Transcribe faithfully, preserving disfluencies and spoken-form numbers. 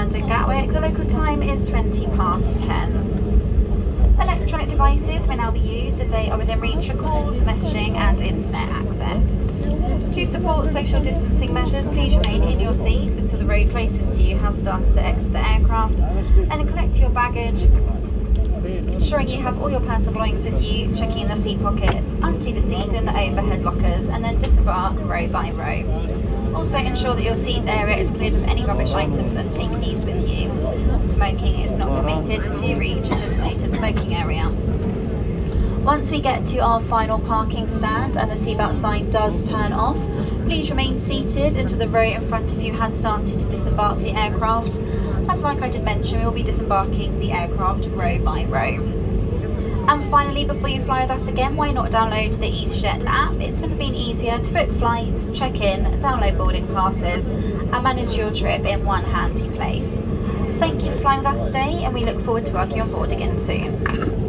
London Gatwick. The local time is twenty past ten. Electronic devices may now be used if they are within reach for calls, messaging and internet access. To support social distancing measures, please remain in your seats until the row closest to you has started to exit the aircraft, and then collect your baggage, ensuring you have all your personal belongings with you, checking in the seat pockets, empty the seat in the overhead lockers, and then disembark row by row. Also ensure that your seat area is cleared of any rubbish items and take these with you. Smoking is not permitted until you reach a designated smoking area. Once we get to our final parking stand and the seatbelt sign does turn off, please remain seated until the row in front of you has started to disembark the aircraft. As like I did mention, we will be disembarking the aircraft row by row. And finally, before you fly with us again, why not download the EasyJet app? It's never been easier to book flights, check in, download boarding passes and manage your trip in one handy place. Thank you for flying with us today, and we look forward to working on board again soon.